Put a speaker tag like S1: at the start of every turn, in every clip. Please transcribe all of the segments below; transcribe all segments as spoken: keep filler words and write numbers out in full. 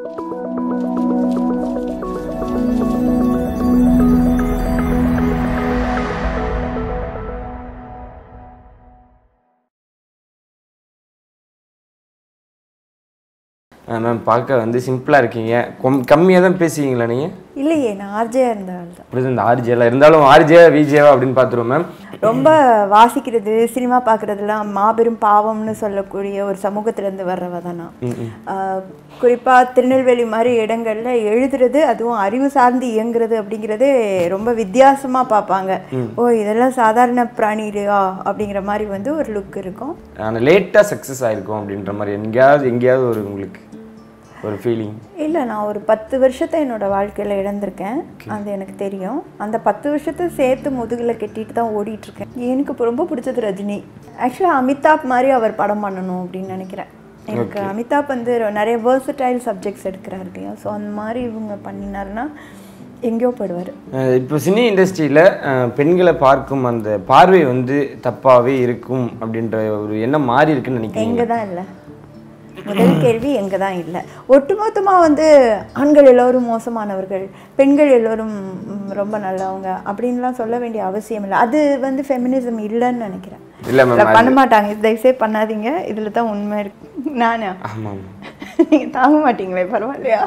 S1: Ma'am பார்க்க வந்து சிம்பிளாக இருக்கீங்க. கம்மியாக தான் பேசுவீங்களா நீங்கள்?
S2: இல்லையே, நான் ஆர்ஜேயாக இருந்தால் தான்.
S1: அப்படி இந்த ஆர்ஜேலாம் இருந்தாலும் ஆர்ஜே விஜேவா அப்படின்னு பார்த்துருவோம் மேம்.
S2: ரொம்ப வாசிக்கிறது, சினிமா பார்க்குறதுலாம் மாபெரும் பாவம்னு சொல்லக்கூடிய ஒரு சமூகத்திலேருந்து வர்றவ தான் நான். குறிப்பாக திருநெல்வேலி மாதிரி இடங்களில் எழுதுறது, அதுவும் அறிவு சார்ந்து இயங்குறது அப்படிங்கிறது ரொம்ப வித்தியாசமாக பார்ப்பாங்க. ஓ, இதெல்லாம் சாதாரண பிராணி இல்லையா அப்படிங்கிற மாதிரி வந்து ஒரு லுக் இருக்கும்.
S1: ஆனால் லேட்டாக சக்ஸஸ் ஆகிருக்கும் அப்படின்ற மாதிரி எங்கேயாவது எங்கேயாவது ஒரு உங்களுக்கு ஒரு ஃபீலிங்?
S2: இல்லை, நான் ஒரு பத்து வருஷத்தை என்னோட வாழ்க்கையில் இழந்திருக்கேன். அது எனக்கு தெரியும். அந்த பத்து வருஷத்தை சேர்த்து முதுகில் கட்டிட்டு தான் ஓடிட்டுருக்கேன். எனக்கு இப்போ ரொம்ப பிடிச்சது ரஜினி. ஆக்சுவலாக அமிதாப் மாதிரி அவர் படம் பண்ணணும் அப்படின்னு நினைக்கிறேன். எனக்கு அமிதாப் வந்து நிறைய வேர்சடைல் சப்ஜெக்ட்ஸ் எடுக்கிறாரு இல்லையா, ஸோ அந்த மாதிரி இவங்க பண்ணினாருன்னா எங்கேயோ போடுவார்.
S1: இப்போ சினி இண்டஸ்ட்ரியில் பெண்களை பார்க்கும் அந்த பார்வை வந்து தப்பாகவே இருக்கும் அப்படின்ற ஒரு எண்ணம் மாறி இருக்குன்னு நினைக்கிறேன்.
S2: எங்கே தான் இல்லை, முதல் கேள்வி எங்கே தான் இல்லை. ஒட்டுமொத்தமாக வந்து ஆண்கள் எல்லோரும் மோசமானவர்கள், பெண்கள் எல்லோரும் ரொம்ப நல்லவங்க அப்படின்லாம் சொல்ல வேண்டிய அவசியம் இல்லை. அது வந்து ஃபெமினிசம் இல்லைன்னு நினைக்கிறேன். இல்லை மேம், பண்ண மாட்டாங்க. தயவுசெய்து பண்ணாதீங்க. இதில் தான் உண்மை இருக்கு. நானே நீங்கள் தாங்க மாட்டீங்களே, பரவாயில்லையா?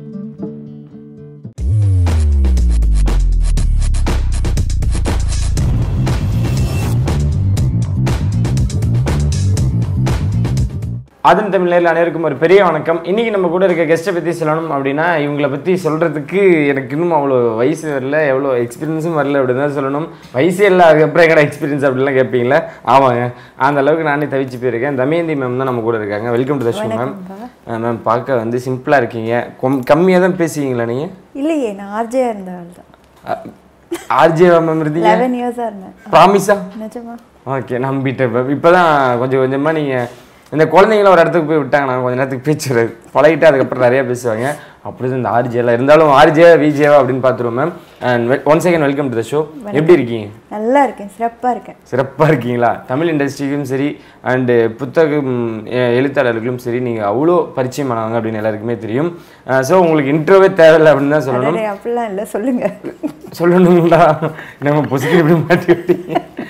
S1: ஆதன் தமிழ் நேரில் அனைவருக்கும் ஒரு பெரிய வணக்கம். இன்றைக்கி நம்ம கூட இருக்க கெஸ்ட்டை பற்றி சொல்லணும் அப்படின்னா, இவங்களை பற்றி சொல்கிறதுக்கு எனக்கு இன்னும் அவ்வளோ வயசு வரல, எவ்வளோ எக்ஸ்பீரியன்ஸும் வரல அப்படின்னு தான் சொல்லணும். வயசே இல்லை, அதுக்கப்புறம் எங்கடா எக்ஸ்பீரியன்ஸ் அப்படின்லாம் கேட்பீங்களா? ஆமாங்க, அந்த அளவுக்கு நானே தவிச்சு போயிருக்கேன். தமயந்தி மேம் தான் நம்ம கூட இருக்காங்க. Welcome to the show ma'am. Ma'am பார்க்க வந்து சிம்பிளாக இருக்கீங்க. கம்மியாக தான் பேசுவீங்களா நீங்கள்?
S2: இல்லையே, நான் ஆர்ஜேயாக இருந்தால் தான்.
S1: ஆர்ஜேவா மேம் இருந்தீங்க?
S2: லெவன் இயர்ஸாக இருந்தேன்.
S1: ப்ராமிஸா?
S2: நிஜமா?
S1: ஓகே, நம்பிட்டேன் மேம். இப்போ தான் கொஞ்சம் கொஞ்சமாக நீங்கள் இந்த குழந்தைங்கள ஒரு இடத்துக்கு போய் விட்டாங்க, நான் கொஞ்சம் நேரத்துக்கு பேச்சு பழகிட்டு அதுக்கப்புறம் நிறையா பேசுவாங்க. அப்படி தான் இந்த ஆர்ஜேலாம் இருந்தாலும் ஆர்ஜே விஜேவா அப்படின்னு பார்த்துருவோம் ma'am. And one second welcome to the show. எப்படி இருக்கீங்க?
S2: நல்லா இருக்கேன், சிறப்பாக இருக்கேன்.
S1: சிறப்பாக இருக்கீங்களா? தமிழ் இண்டஸ்ட்ரிக்கும் சரி அண்டு புத்தகம் எழுத்தாளர்களுக்கும் சரி நீங்கள் அவ்வளோ பரிச்சயமானவங்க அப்படின்னு எல்லாருக்குமே தெரியும். ஸோ உங்களுக்கு இன்ட்ரோவே தேவையில்லை அப்படின்னு தான் சொல்லணும்.
S2: அப்படிலாம் இல்லை, சொல்லுங்கள்.
S1: சொல்லணுங்களா? நம்ம பொசிட்டிவ் எப்படி மாட்டி விட்டீங்க.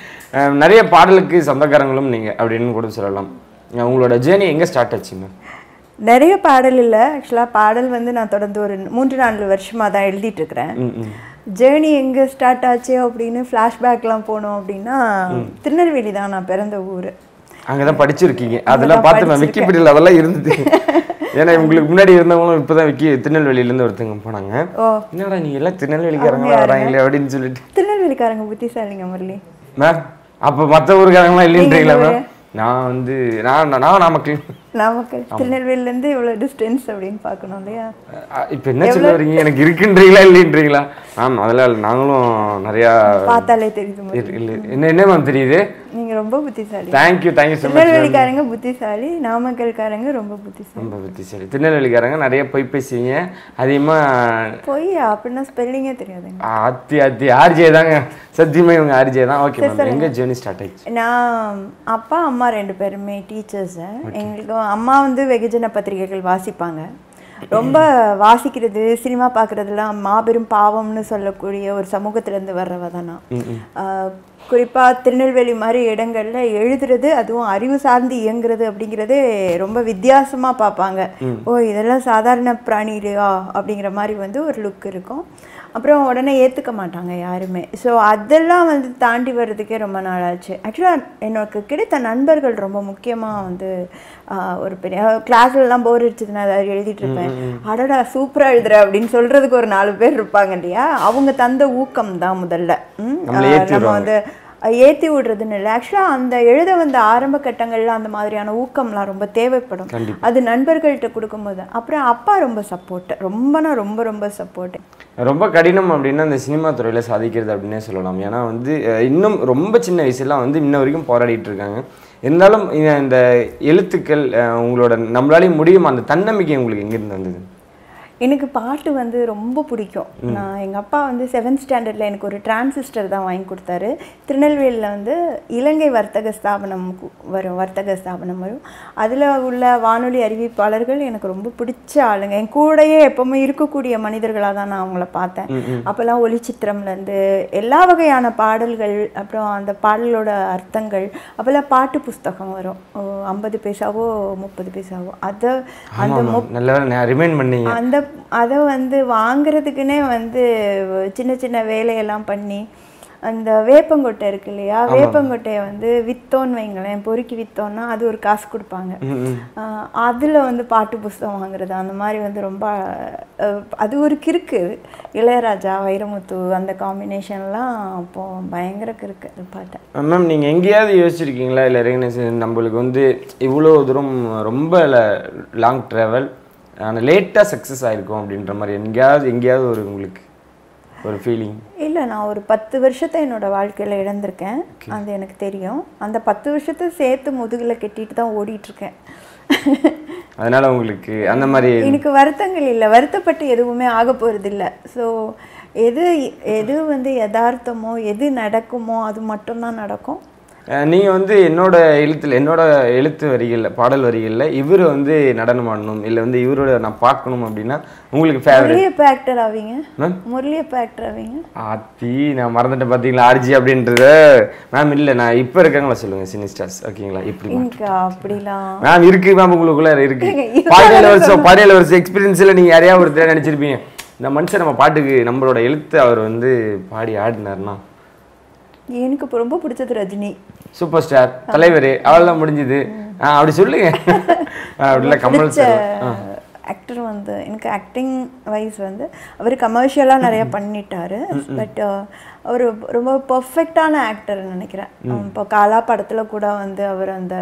S1: நிறைய பாடலுக்கு சொந்தக்காரங்களும் நீங்கள் அப்படின்னு கூட சொல்லலாம். உங்களோட ஜேர்னி எங்கே ஸ்டார்ட் ஆச்சுங்க?
S2: நிறைய பாடல் இல்லை, ஆக்சுவலாக பாடல் வந்து நான் தொடர்ந்து ஒரு மூன்று நாலு வருஷமாக தான் எழுதிட்டு இருக்கிறேன். ஜேர்னி எங்கே ஸ்டார்ட் ஆச்சு அப்படின்னு ஃப்ளாஷ்பேக்லாம் போனோம் அப்படின்னா, திருநெல்வேலி தான் நான் பிறந்த ஊர்.
S1: அங்கே தான் படிச்சிருக்கீங்க? அதெல்லாம் பார்த்து நான் விக்கிபீடியாவில் அதெல்லாம் இருந்தது. ஏன்னா உங்களுக்கு முன்னாடி இருந்தவங்களும் இப்போ தான் விக்கி திருநெல்வேலியிலேருந்து ஒருத்தவங்க போனாங்க. ஓ, என்னடா நீங்கள் எல்லாம் திருநெல்வேலிக்காரங்களா வராங்களே அப்படின்னு சொல்லிட்டு.
S2: திருநெல்வேலிக்காரங்க புத்திசாலிங்க முரளி
S1: மேம். அப்போ மற்ற ஊருக்காரங்களாம் இல்லைன்றீங்களா மேம்? நான் வந்து நான் நான் நாமக்கல்
S2: நாமக்கல் திருநெல்வேலியிலேருந்து இவ்வளோ டிஸ்டன்ஸ் அப்படின்னு பார்க்கணும் இல்லையா?
S1: இப்போ என்ன சொல்ல வரீங்க? எனக்கு இருக்குன்றீங்களா இல்லைன்றீங்களா? மேம் அதெல்லாம் நாங்களும் நிறையா
S2: பார்த்தாலே தெரியுது.
S1: இல்லை என்ன என்ன மேம் தெரியுது?
S2: நீங்கள் ரொம்ப புத்திசாலி.
S1: Thank you thank you so much.
S2: திருநெல்வேலிக்காரங்க புத்திசாலி, நாமக்கல்காரங்க ரொம்ப புத்திசாலி.
S1: ரொம்ப புத்திசாலி. திருநெல்வேலிக்காரங்க நிறைய பொய் பேசுவீங்க அதிகமாக.
S2: பொய் அப்படின்னா ஸ்பெல்லிங்கே தெரியாதுங்க.
S1: ஆத்தி ஆத்தி ஆர்ஜே தாங்க, சத்தியமாக இவங்க ஆர்ஜே தான். ஓகே மேம், எங்கே ஜேர்னி ஸ்டார்ட் ஆயிடுச்சு?
S2: நான் அப்பா அம்மா ரெண்டு பேருமே டீச்சர்ஸு. எங்களுக்கு அம்மா வந்து வெகுஜன பத்திரிகைகள் வாசிப்பாங்க. ரொம்ப வாசிக்கிறது, சினிமா பார்க்குறதுலாம் மாபெரும் பாவம்னு சொல்லக்கூடிய ஒரு சமூகத்திலேருந்து வர்றவ தான் நான். குறிப்பாக திருநெல்வேலி மாதிரி இடங்களில் எழுதுறது, அதுவும் அறிவு சார்ந்து இயங்குறது அப்படிங்கிறது ரொம்ப வித்தியாசமாக பார்ப்பாங்க. ஓ, இதெல்லாம் சாதாரண பிராணி இல்லையா அப்படிங்கிற மாதிரி வந்து ஒரு லுக் இருக்கும். அப்புறம் உடனே ஏற்றுக்க மாட்டாங்க யாருமே. ஸோ அதெல்லாம் வந்து தாண்டி வர்றதுக்கே ரொம்ப நாள் ஆச்சு. ஆக்சுவலாக எனக்கு கிடைத்த நண்பர்கள் ரொம்ப முக்கியமாக வந்து ஒரு பெரிய கிளாஸ்லாம் போர் அடிச்சதுன்னா ஏதாவது எழுதிட்டு இருப்பேன். அடடா சூப்பராக எழுதுற அப்படின்னு சொல்கிறதுக்கு ஒரு நாலு பேர் இருப்பாங்க இல்லையா? அவங்க தந்த ஊக்கம் தான் முதல்ல. நம்ம வந்து ஏற்றி விடுறதுன்னு இல்லை, ஆக்சுவலாக அந்த எழுத வந்த ஆரம்ப கட்டங்களில் அந்த மாதிரியான ஊக்கம்லாம் ரொம்ப தேவைப்படும். அது நண்பர்கள்ட்ட கொடுக்கும்போது. அப்புறம் அப்பா ரொம்ப சப்போர்ட்டு, ரொம்பனா ரொம்ப ரொம்ப சப்போர்ட்டு.
S1: ரொம்ப கடினம் அப்படின்னா அந்த சினிமா துறையில் சாதிக்கிறது அப்படின்னே சொல்லலாம். ஏன்னா வந்து இன்னும் ரொம்ப சின்ன வயசுலாம் வந்து இன்ன வரைக்கும் போராடிட்டு இருக்காங்க. இருந்தாலும் இந்த எழுத்துக்கள் உங்களோட நம்மளாலேயும் முடியும் அந்த தன்னம்பிக்கை உங்களுக்கு எங்கேருந்து வந்தது?
S2: எனக்கு பாட்டு வந்து ரொம்ப பிடிக்கும். நான் எங்கள் அப்பா வந்து செவன்த் ஸ்டாண்டர்டில் எனக்கு ஒரு டிரான்சிஸ்டர் தான் வாங்கி கொடுத்தாரு. திருநெல்வேலியில் வந்து இலங்கை வர்த்தக ஸ்தாபனம் வரும் வர்த்தக ஸ்தாபனம் வரும் அதில் உள்ள வானொலி அறிவிப்பாளர்கள் எனக்கு ரொம்ப பிடிச்ச ஆளுங்க. என் கூடயே எப்போவுமே இருக்கக்கூடிய மனிதர்களாக தான் நான் அவங்கள பார்த்தேன். அப்போல்லாம் ஒளிச்சித்திரம்லேருந்து எல்லா வகையான பாடல்கள், அப்புறம் அந்த பாடலோட அர்த்தங்கள், அப்போல்லாம் பாட்டு புஸ்தகம் வரும் ஐம்பது பைசாவோ முப்பது பைசாவோ. அதை அந்த
S1: ரிமைண்ட் பண்ணி
S2: அந்த அதை வந்து வாங்குறதுக்குன்னே வந்து சின்ன சின்ன வேலையெல்லாம் பண்ணி அந்த வேப்பங்கொட்டை இருக்கு இல்லையா, வேப்பங்கொட்டையை வந்து வித்தோன்னு வைங்களேன், பொறுக்கி வித்தோன்னா அது ஒரு காசு கொடுப்பாங்க. அதில் வந்து பாட்டு புஸ்தகம் வாங்குறது அந்த மாதிரி வந்து ரொம்ப அது ஒரு கிறுக்கு. இளையராஜா வைரமுத்து அந்த காம்பினேஷன்லாம் அப்போ பயங்கர கிறுக்கு அது பாட்டை.
S1: மேம் நீங்கள் எங்கேயாவது யோசிச்சிருக்கீங்களா, இல்லை ரெகனைசேஷன் நம்மளுக்கு வந்து இவ்வளோ தூரம் ரொம்ப லாங் ட்ராவல் ஆனால் லேட்டாக சக்ஸஸ் ஆகிருக்கும் அப்படின்ற மாதிரி எங்கேயாவது எங்கேயாவது ஒரு உங்களுக்கு ஒரு ஃபீலிங்?
S2: இல்லை, நான் ஒரு பத்து வருஷத்தை என்னோடய வாழ்க்கையில் இழந்திருக்கேன், அது எனக்கு தெரியும். அந்த பத்து வருஷத்தை சேர்த்து முதுகில் கட்டிட்டு தான் ஓடிட்டுருக்கேன்.
S1: அதனால் உங்களுக்கு அந்த மாதிரி
S2: எனக்கு வருத்தங்கள் இல்லை, வருத்தப்பட்டு எதுவுமே ஆக போகிறது இல்லை. ஸோ எது எது வந்து யதார்த்தமோ எது நடக்குமோ அது மட்டும்தான் நடக்கும்.
S1: நீங்கள் வந்து என்னோட எழுத்தில் என்னோட எழுத்து வரிகளில் பாடல் வரிகளில் இவர் வந்து நடனம் ஆடணும், இல்லை வந்து இவரோட நான் பார்க்கணும் அப்படின்னா உங்களுக்கு ஃபேவரட்?
S2: முரளியப்ப ஆக்டர் ஆவீங்க மேம்? முரளியப்ப ஆக்டர் ஆவீங்க?
S1: ஆத்தி நான் மறந்துட்டேன் பார்த்தீங்களா ஆர்ஜி அப்படின்றத. மேம் இல்லை, நான் இப்போ இருக்காங்களா சொல்லுங்கள் சினி ஸ்டார்ஸ் ஓகேங்களா? இப்படி
S2: அப்படிலாம்
S1: மேம் இருக்கு மேம், உங்களுக்குள்ள இருக்கு. பதினேழு வருஷம் பதினேழு வருஷம் எக்ஸ்பீரியன்ஸில் நீங்கள் யாரையா ஒருத்தர் நினச்சிருப்பீங்க இந்த மனுஷன் நம்ம பாட்டுக்கு நம்மளோட எழுத்து அவர் வந்து பாடி ஆடினார்னா?
S2: எனக்கு இப்போ ரொம்ப பிடிச்சது ரஜினி,
S1: சூப்பர் ஸ்டார் தலைவர், அவெல்லாம் முடிஞ்சுது. அப்படி சொல்லுங்க. அப்படிலாம் கமல் சார்
S2: ஆக்டர் வந்து எனக்கு ஆக்டிங் வைஸ் வந்து அவர் கமர்ஷியலாக நிறைய பண்ணிட்டாரு. பட் அவர் ரொம்ப பர்ஃபெக்டான ஆக்டர்னு நினைக்கிறேன். இப்போ காலா படத்தில் கூட வந்து அவர் அந்த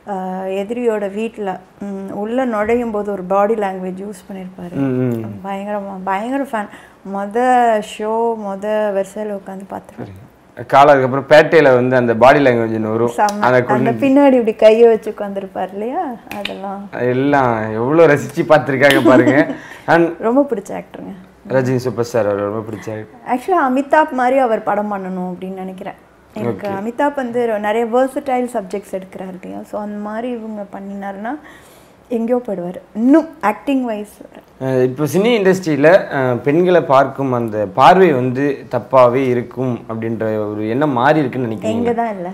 S2: எதிரியோட வீட்டில் உள்ளே நுழையும் போது ஒரு பாடி லாங்குவேஜ் யூஸ் பண்ணியிருப்பாரு. பயங்கரமாக பயங்கர ஃபேன். மொதல் ஷோ மொதல் வெர்சையில் உட்காந்து பார்த்துருவேன்.
S1: காலம் அப்புறம் பேட்டையில வந்து அந்த பாடி லாங்குவேஜ் வரும்,
S2: அந்த பின்னாடி இப்படி கையை வச்சு உட்காந்துருப்பாரு இல்லையா, அதெல்லாம்
S1: எல்லாம் எவ்வளோ ரசிச்சு பார்த்துருக்காங்க பாருங்க. அண்ட்
S2: ரொம்ப பிடிச்ச ஆக்டருங்க
S1: ரஜினி சூப்பர் ஸ்டார், அவர் ரொம்ப பிடிச்ச.
S2: ஆக்சுவலாக அமிதாப் மாதிரி அவர் படம் பண்ணணும் அப்படின்னு நினைக்கிறேன். எனக்கு அமிதாப் வந்து நிறைய வேர்சடைல் சப்ஜெக்ட்ஸ் எடுக்கிறாரு இல்லையா, ஸோ அந்த மாதிரி இவங்க பண்ணினாருன்னா எங்கேயோ போயிடுவார் இன்னும் ஆக்டிங் வைஸ்.
S1: இப்போ சினி இண்டஸ்ட்ரியில் பெண்களை பார்க்கும் அந்த பார்வை வந்து தப்பாகவே இருக்கும் அப்படின்ற ஒரு எண்ணம் மாறி இருக்குன்னு நினைக்கிறேன்.
S2: எங்கே தான் இல்லை,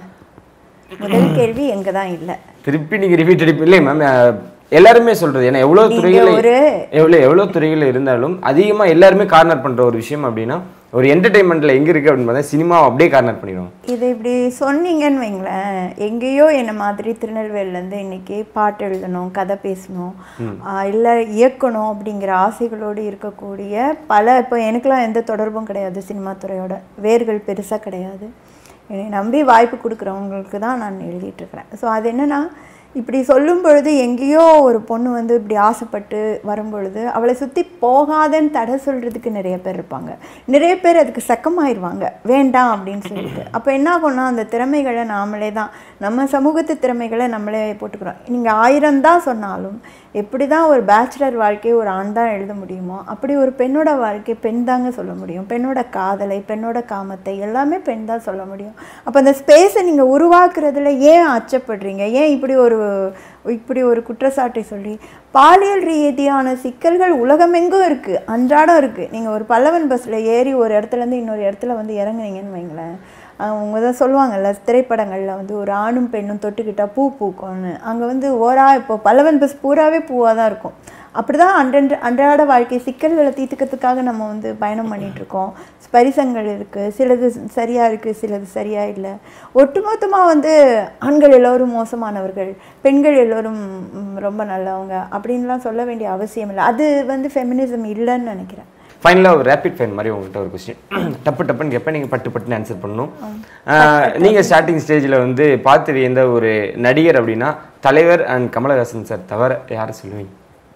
S2: முதல் கேள்வி எங்கே தான் இல்லை.
S1: திருப்பி நீங்கள் ரிப்பீட் அடிப்பு இல்லை மேம், எல்லாருமே சொல்கிறது. ஏன்னா எவ்வளோ துறைகள் எவ்வளோ எவ்வளோ துறைகள் இருந்தாலும் அதிகமாக எல்லாருமே கார்னர் பண்ணுற ஒரு விஷயம் அப்படின்னா ஒரு என்டர்டெயின்மெண்ட்டில் எங்கே இருக்குது அப்படின்னு பார்த்தா சினிமாவை அப்படியே கார்னர் பண்ணிடுவோம்.
S2: இது இப்படி சொன்னீங்கன்னு வைங்களேன், எங்கேயோ என்னை மாதிரி திருநெல்வேலியிலேருந்து இன்றைக்கி பாட்டு எழுதணும், கதை பேசணும், இல்லை இயக்கணும் அப்படிங்கிற ஆசைகளோடு இருக்கக்கூடிய பல, இப்போ எனக்குலாம் எந்த தொடர்பும் கிடையாது சினிமா துறையோட, வேர்கள் பெருசாக கிடையாது. என்னை நம்பி வாய்ப்பு கொடுக்குறவங்களுக்கு தான் நான் எழுதிட்டுருக்கிறேன். ஸோ அது என்னென்னா, இப்படி சொல்லும் பொழுது எங்கேயோ ஒரு பொண்ணு வந்து இப்படி ஆசைப்பட்டு வரும்பொழுது அவளை சுற்றி போகாதன்னு தடை சொல்கிறதுக்கு நிறைய பேர் இருப்பாங்க. நிறைய பேர் அதுக்கு சக்கமாயிருவாங்க வேண்டாம் அப்படின்னு சொல்லிட்டு. அப்போ என்ன ஆகும்னா, அந்த திறமைகளை நாமளே தான், நம்ம சமூகத்து திறமைகளை நம்மளே போட்டுக்கிறோம். நீங்கள் ஆயிரம் தான் சொன்னாலும் எப்படி தான் ஒரு பேச்சுலர் வாழ்க்கையை ஒரு ஆண் தான் எழுத முடியுமோ, அப்படி ஒரு பெண்ணோட வாழ்க்கை பெண் தாங்க சொல்ல முடியும். பெண்ணோட காதலை, பெண்ணோட காமத்தை எல்லாமே பெண் தான் சொல்ல முடியும். அப்போ அந்த ஸ்பேஸை நீங்கள் உருவாக்குறதுல ஏன் அச்சப்படுறீங்க? ஏன் இப்படி ஒரு இப்படி ஒரு குற்றச்சாட்டை சொல்லி? பாலியல் ரீதியான சிக்கல்கள் உலகமெங்கும் இருக்குது, அன்றாடம் இருக்குது. நீங்கள் ஒரு பல்லவன் பஸ்ஸில் ஏறி ஒரு இடத்துலேருந்து இன்னொரு இடத்துல வந்து இறங்குனீங்கன்னு வைங்களேன், அவங்க தான் சொல்லுவாங்கல்ல திரைப்படங்களில் வந்து ஒரு ஆணும் பெண்ணும் தொட்டுக்கிட்டால் பூ பூக்கும்னு. அங்கே வந்து ஓரா இப்போ பல்லவன் பஸ் பூராவே பூவாக தான் இருக்கும். அப்படி தான் அன்றன்று அன்றாட வாழ்க்கை சிக்கல்களை தீர்த்துக்கிறதுக்காக நம்ம வந்து பயணம் பண்ணிகிட்ருக்கோம். ஸ்பரிசங்கள் இருக்குது, சிலது சரியாக இருக்குது, சிலது சரியாக இல்லை. ஒட்டுமொத்தமாக வந்து ஆண்கள் எல்லோரும் மோசமானவர்கள், பெண்கள் எல்லோரும் ரொம்ப நல்லவங்க அப்படின்லாம் சொல்ல வேண்டிய அவசியம் இல்லை. அது வந்து ஃபெமினிசம் இல்லைன்னு நினைக்கிறேன்.
S1: ஃபைனலாக ஒரு ரேபிட் ஃபைன் மாதிரி உங்கள்கிட்ட ஒரு கொஸ்டின், டப்பு டப்புன்னு கேட்பேன், நீங்கள் பட்டு பட்டுன்னு ஆன்சர் பண்ணணும். நீங்கள் ஸ்டார்டிங் ஸ்டேஜில் வந்து பார்த்து வியந்த ஒரு நடிகர் அப்படின்னா தலைவர் அண்ட் கமலஹாசன் சார் தவிர யாரை சொல்லுவீங்க?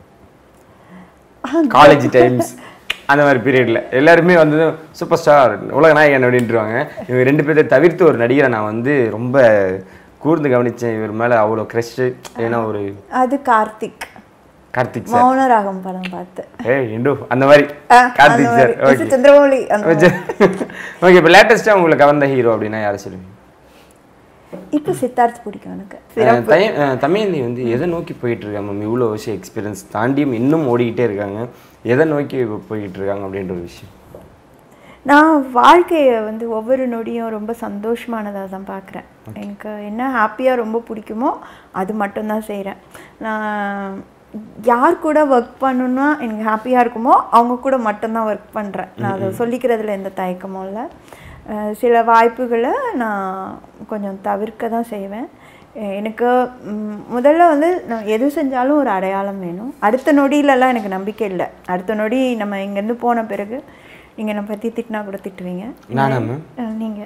S1: காலேஜ் டைம்ஸ் அந்த மாதிரி பீரியடில் எல்லாருமே வந்து சூப்பர் ஸ்டார் உலக நாயகன் அப்படின்ட்டுருவாங்க. இவங்க ரெண்டு பேர்த்தை தவிர்த்து ஒரு நடிகரை நான் வந்து ரொம்ப கூர்ந்து கவனித்தேன், இவர் மேலே அவ்வளோ க்ரஷ். ஏன்னா ஒரு
S2: அது கார்த்திக்.
S1: கார்த்திக் சார்
S2: மௌனராகம் படம் பார்த்து
S1: ஏய் இண்டு அந்த மாதிரி Karthik sir okay
S2: Chandramouli
S1: okay இப்போ லேட்டஸ்ட்டாக உங்களுக்கு கவர்ந்த ஹீரோ அப்படின்னா யாரை சொல்லுவீங்க?
S2: இப்போ சித்தார்த் பிடிக்கும் எனக்கு.
S1: தமயந்தி வந்து எதை நோக்கி போயிட்டு இருக்காங்க மேம்? இவ்வளோ விஷயம் எக்ஸ்பீரியன்ஸ் தாண்டியும் இன்னும் ஓடிக்கிட்டே இருக்காங்க, எதை நோக்கி போய்கிட்டு இருக்காங்க அப்படின்ற ஒரு விஷயம்.
S2: நான் வாழ்க்கையை வந்து ஒவ்வொரு நொடியும் ரொம்ப சந்தோஷமானதாக தான் பார்க்குறேன். எனக்கு என்ன ஹாப்பியாக ரொம்ப பிடிக்குமோ அது மட்டும்தான் செய்கிறேன். நான் யார் கூட ஒர்க் பண்ணணுன்னா எனக்கு ஹாப்பியாக இருக்குமோ அவங்க கூட மட்டும்தான் ஒர்க் பண்ணுறேன். நான் அதை சொல்லிக்கிறதுல எந்த தயக்கமும் இல்லை. சில வாய்ப்புகளை நான் கொஞ்சம் தவிர்க்க தான் செய்வேன். எனக்கு முதல்ல வந்து நான் எது செஞ்சாலும் ஒரு அடையாளம் வேணும். அடுத்த நொடியிலலாம் எனக்கு நம்பிக்கை இல்லை. அடுத்த நொடி நம்ம இங்கேருந்து போன பிறகு நீங்கள் என்னை பற்றி திட்டினா கூட திட்டுவீங்க நீங்கள்.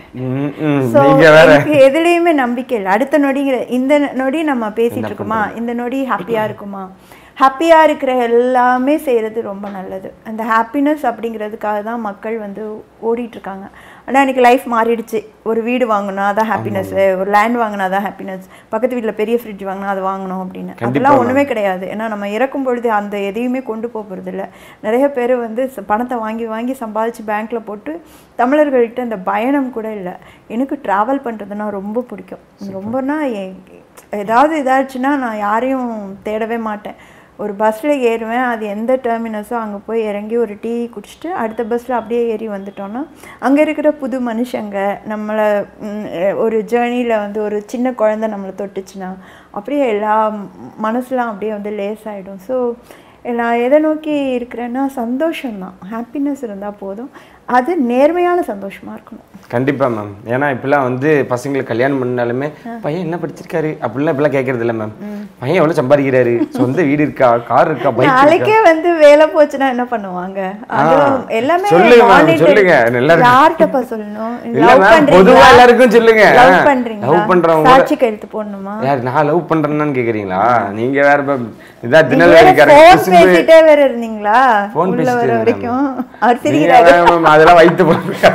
S2: ஸோ எனக்கு எதுலேயுமே நம்பிக்கை இல்லை. அடுத்த நொடிங்கிற இந்த நொடி நம்ம பேசிகிட்டு இருக்கோமா, இந்த நொடி ஹாப்பியாக இருக்குமா, ஹாப்பியாக இருக்கிற எல்லாமே செய்கிறது ரொம்ப நல்லது. அந்த ஹாப்பினஸ் அப்படிங்கிறதுக்காக தான் மக்கள் வந்து ஓடிட்டுருக்காங்க. ஆனால் எனக்கு லைஃப் மாறிடுச்சு. ஒரு வீடு வாங்கினா அதான் ஹாப்பினஸ்ஸு, ஒரு லேண்ட் வாங்கினா தான் ஹாப்பினஸ், பக்கத்து வீட்டில் பெரிய ஃப்ரிட்ஜ் வாங்கினா அது வாங்கணும் அப்படின்னு. அதெல்லாம் ஒன்றுமே கிடையாது. ஏன்னா நம்ம இறக்கும் பொழுது அந்த எதையுமே கொண்டு போகிறது இல்லை. நிறைய பேர் வந்து பணத்தை வாங்கி வாங்கி சம்பாதிச்சு பேங்க்கில் போட்டு தமிழர்கள்கிட்ட அந்த பயணம் கூட இல்லை. எனக்கு ட்ராவல் பண்ணுறதுனா ரொம்ப பிடிக்கும். ரொம்பனா ஏதாவது இதாச்சுன்னா நான் யாரையும் தேடவே மாட்டேன். ஒரு பஸ்ஸில் ஏறுவேன், அது எந்த டெர்மினஸோ அங்கே போய் இறங்கி ஒரு டீ குடிச்சிட்டு அடுத்த பஸ்ஸில் அப்படியே ஏறி வந்துட்டோன்னா அங்கே இருக்கிற புது மனுஷங்க நம்மளை ஒரு ஜேர்னியில் வந்து ஒரு சின்ன குழந்தை நம்மளை தொட்டுச்சுன்னா அப்படியே எல்லா மனசுலாம் அப்படியே வந்து லேஸ் ஆகிடும். ஸோ நான் எதை நோக்கி இருக்கிறேன்னா சந்தோஷம்தான். ஹாப்பினஸ் இருந்தால் போதும். அது நேர்மையான சந்தோஷமாக இருக்கணும்.
S1: கண்டிப்பாக மேம். ஏன்னா இப்பெல்லாம் வந்து பசங்களுக்கு கல்யாணம் பண்ணாலுமே பையன் என்ன படிச்சிருக்காரு அப்படிலாம் இப்பெல்லாம் கேட்கறது இல்லை மேம். பையன் எவ்வளோ சம்பாதிக்கிறாரு, சொந்த வீடு இருக்கா, கார் இருக்கா, பைக் இருக்கா.
S2: நாளைக்கே வந்து வேலை போச்சுன்னா என்ன பண்ணுவாங்க? எல்லாமே
S1: சொல்லுங்க சொல்லுங்க.
S2: யார்கிட்டப்பா சொல்லணும்?
S1: பொதுவா எல்லாருக்கும் சொல்லுங்க.
S2: லவ் பண்றீங்க,
S1: லவ் பண்றவங்க
S2: சாட்சி கையெழுத்து போடணுமா?
S1: யார் நான் லவ் பண்றேன்னு கேக்குறீங்களா? நீங்க வேற இதா தினல்
S2: பேசிட்டே வேற இருந்தீங்களா? உள்ள வர வரைக்கும் அவர் சிரிக்கிறாரு.
S1: அதெல்லாம் வைத்து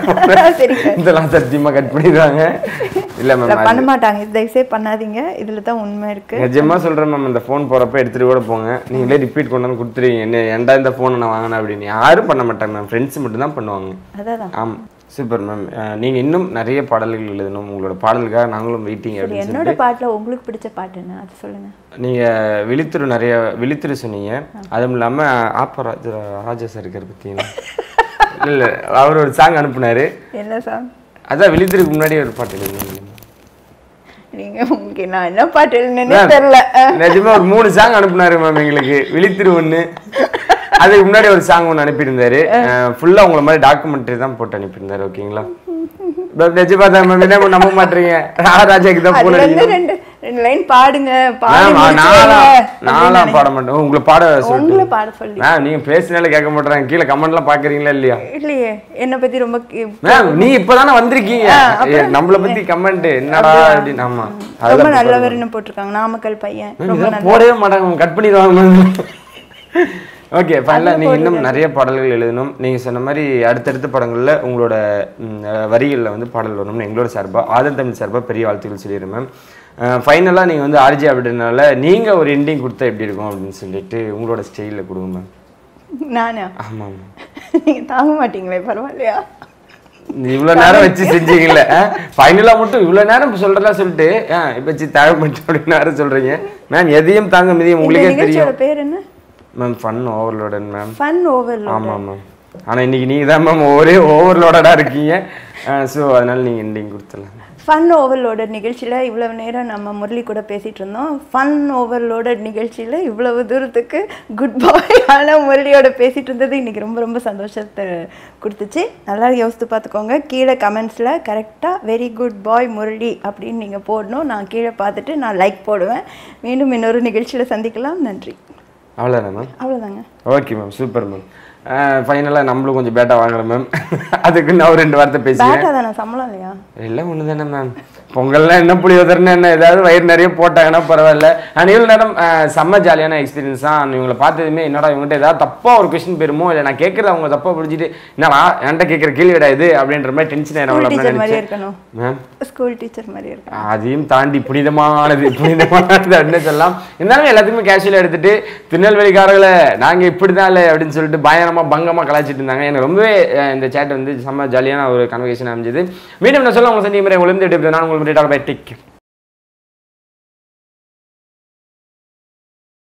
S1: இதெல்லாம் சத்தியமா கட் பண்ணிடுவாங்க. இல்ல மேம்
S2: பண்ண மாட்டாங்க. தயவுசே பண்ணாதீங்க. இதுல தான் உண்மை இருக்கு.
S1: நிஜமா சொல்றேன் மேம். இந்த போன் போறப்ப எடுத்துட்டு கூட போங்க. நீங்களே ரிப்பீட் கொண்டு வந்து கொடுத்துருவீங்க. என்ன ஏன்டா இந்த போனை நான் வாங்கினேன் அப்படின்னு. யாரும் பண்ண மாட்டாங்க மேம். ஃப்ரெண்ட்ஸ் மட்டும் தான் பண்ணுவாங்க.
S2: அதான்.
S1: ஆமா சூப்பர் மேம். நீங்க இன்னும் நிறைய பாடல்கள் எழுதணும். உங்களோட பாடலுக்காக நாங்களும் வெயிட்டிங்.
S2: என்னோட பாட்டுல உங்களுக்கு பிடிச்ச பாட்டு என்ன அது சொல்லுங்க.
S1: நீங்க விழித்திரு நிறைய விழித்திரு சொன்னீங்க. அதுவும் இல்லாம ஆப்ப ராஜா ராஜா சார் இருக்காரு பார்த்தீங்களா? இல்ல அவர் ஒரு சாங் அனுப்புனாரு. என்ன சாங்? அதான் விழித்திருக்கு முன்னாடி ஒரு பாட்டு எழுதுனீங்க.
S2: நீங்க உங்களுக்கு நான் என்ன பாட்டு எழுதுனேன்னு தெரியல.
S1: நிஜமா ஒரு மூணு சாங் அனுப்புனாரு மேம் எங்களுக்கு. விழித்திரு ஒண்ணு, அதுக்கு முன்னாடி ஒரு சாங் ஒன்று அனுப்பியிருந்தாரு. ஃபுல்லா உங்களை மாதிரி டாக்குமெண்ட்ரி தான் போட்டு அனுப்பியிருந்தாரு. ஓகேங்களா? நிஜமா தான் மேம். என்ன நம்ப மாட்டீங்க? ராஜாக்கு தான் போன
S2: ரெண்டு ரெண்டு லைன் பாடுங்க.
S1: நான்லாம் பாட மாட்டேன். உங்களை பாட சொல்லி பாட சொல்லி நீங்க பேசினாலே கேட்க மாட்டேறாங்க. கீழே கமெண்ட்லாம் பாக்குறீங்களா இல்லையா?
S2: இல்லையே. என்ன பத்தி ரொம்ப
S1: நீ இப்பதானே வந்திருக்கீங்க. நம்மளை பத்தி கமெண்ட் என்னடா அப்படின்னு. ஆமா
S2: ரொம்ப நல்லவர்னு போட்டிருக்காங்க. நாமக்கல் பையன்
S1: போடவே மாட்டாங்க, கட் பண்ணிடுவாங்க. ஓகே ஃபைனலாக நீங்கள் இன்னும் நிறைய பாடல்கள் எழுதணும். நீங்கள் சொன்ன மாதிரி அடுத்தடுத்த படங்களில் உங்களோட வரிகளில் வந்து பாடல் வரணும்னு எங்களோட சார்பாக ஆதன் தமிழ் சார்பாக பெரிய வாழ்த்துக்கள் சொல்லிடுறேன் மேம். ஃபைனலாக நீங்கள் வந்து ஆர்ஜி அப்படின்றனால நீங்கள் ஒரு எண்டிங் கொடுத்தா எப்படி இருக்கும் அப்படின்னு சொல்லிட்டு உங்களோட ஸ்டைலில் கொடுங்க மேம்.
S2: நானா?
S1: ஆமாம் மேம்.
S2: நீங்கள் தாங்க மாட்டீங்களே? பரவாயில்லையா?
S1: இவ்வளோ நேரம் வச்சு செஞ்சீங்கல்ல, ஃபைனலாக மட்டும் இவ்வளோ நேரம் சொல்கிறதா சொல்லிட்டு இப்போ வச்சு தாங்க மாட்டேன் அப்படின்னு நேரம் சொல்கிறீங்க மேம். எதையும் தாங்க மிதியும் உங்களுக்கே தெரியும்.
S2: பேர் என்ன
S1: மேம்? ஃபன் ஓவர்லோடன் மேம்.
S2: Fun overload.
S1: ஆமாம் மேம். ஆனால் இன்றைக்கி நீங்கள் தான் மேம் ஒரே ஓவர்லோடடாக இருக்கீங்க. ஸோ அதனால் நீங்கள் எண்டிங் கொடுத்துடலாம்.
S2: ஃபன் ஓவர்லோடட் நிகழ்ச்சியில் இவ்வளவு நேரம் நம்ம முரளி கூட பேசிகிட்டு இருந்தோம். ஃபன் ஓவர்லோடட் நிகழ்ச்சியில் இவ்வளவு தூரத்துக்கு குட் பாய் ஆனால் முரளியோட பேசிகிட்டு இருந்தது இன்றைக்கி ரொம்ப ரொம்ப சந்தோஷத்தை கொடுத்துச்சு. நல்லா யோசித்து பார்த்துக்கோங்க. கீழே கமெண்ட்ஸில் கரெக்டாக வெரி குட் பாய் முரளி அப்படின்னு நீங்கள் போடணும். நான் கீழே பார்த்துட்டு நான் லைக் போடுவேன். மீண்டும் இன்னொரு நிகழ்ச்சியில் சந்திக்கலாம். நன்றி.
S1: அவ்வளோதாங்க மேம்.
S2: அவ்வளோதாங்க.
S1: Okay ma'am, super ma'am. ஃபைனலாக நம்மளும் கொஞ்சம் பேட்டா வாங்குறோம் மேம். அதுக்கு நான் ஒரு ரெண்டு வார்த்தை பேசுகிறேன்.
S2: பேட்டா தானே, சம்பளம் இல்லையா?
S1: எல்லாம் ஒன்று தானே மேம். பொங்கல்லாம் என்ன புளியோதரன்னு என்ன ஏதாவது வயிறு நிறைய போட்டாங்கன்னா பரவாயில்ல. அண்ட் இவ்வளோ நேரம் செம்ம ஜாலியான எக்ஸ்பீரியன்ஸ் தான். இவங்களை பார்த்ததுமே என்னடா இவங்ககிட்ட ஏதாவது தப்பாக ஒரு கொஸ்டின் போயிருமோ, இல்லை நான் கேட்குறது அவங்க தப்பாக பிடிச்சிட்டு என்னடா என்கிட்ட கேட்குற கேள்வி கிடையாது அப்படின்ற மாதிரி டென்ஷன் ஆயிடும் மேம்.
S2: ஸ்கூல் டீச்சர் மாதிரி இருக்கணும்.
S1: அதையும் தாண்டி புனிதமானது புனிதமானது அப்படின்னு சொல்லலாம். இருந்தாலும் எல்லாத்துக்குமே கேஷுவலாக எடுத்துட்டு திருநெல்வேலிக்காரர்களை நாங்கள் இப்படி தான் இல்லை அப்படின்னு சொல்லிட்டு பயங்கரமாக பங்கமாக கலாச்சிட்டு இருந்தாங்க. எனக்கு ரொம்பவே இந்த சேட் வந்து செம்ம ஜாலியான ஒரு கன்வர்சேஷன் அமைஞ்சது. மீண்டும் நான் சொல்ல அவங்க செஞ்ச மாதிரி உங்களுக்கு எப்படி நான் உங்களுக்கு